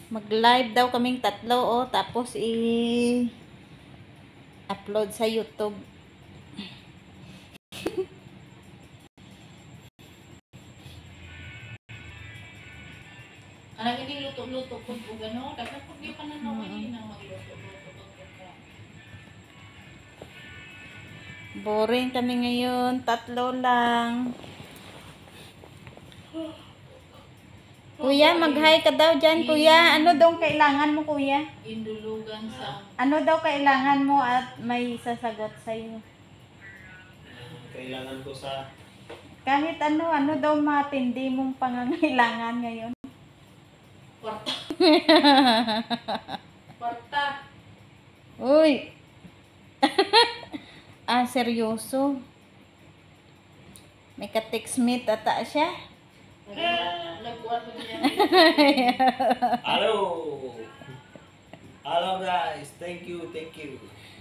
Mag-live daw kaming tatlo, oh, tapos i-upload sa YouTube. Anong hindi luto-luto po po gano'n? Dapat pag di pa na nawali nang magluto-luto po ka. Boring kami ngayon, tatlo lang. Kuya, mag-hi ka daw dyan, kuya. Ano daw kailangan mo, kuya? Indulugan sa... Ano daw kailangan mo at may sasagot sa'yo? Kailangan ko sa... Kahit ano daw matindi mong pangangailangan ngayon? Kwarta. Kwarta. Uy! Seryoso? May ka-textmate ata siya? Nagkuhan ko din yan. Hello! Hello guys! Thank you, thank you.